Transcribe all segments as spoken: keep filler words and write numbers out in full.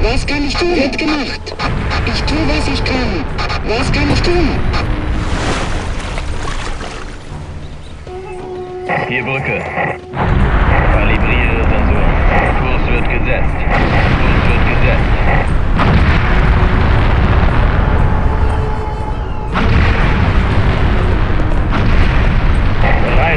Was kann ich tun? Wird gemacht. Ich tue, was ich kann. Was kann ich tun? Hier Brücke. Kalibriere Sensoren. Kurs wird gesetzt. Kurs wird gesetzt. Bereit.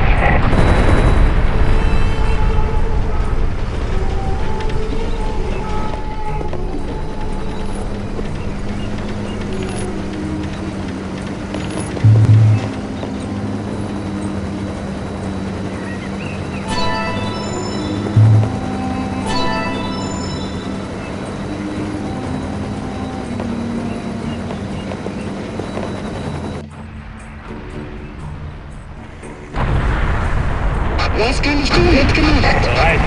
Was kann ich tun? Wird gemacht. Bereit.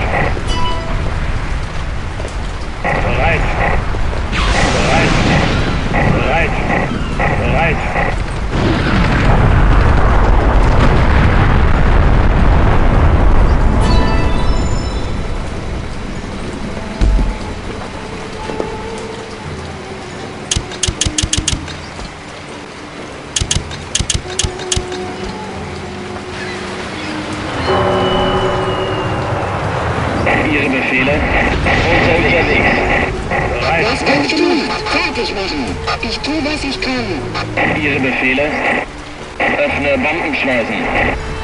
Bereit. Bereit. Bereit. Bereit. Ihre Befehle? Unter unterwegs. Bereit. Was kann ich tun? Fertig machen. Ich tue, was ich kann. Ihre Befehle? Öffne Bombenschleusen.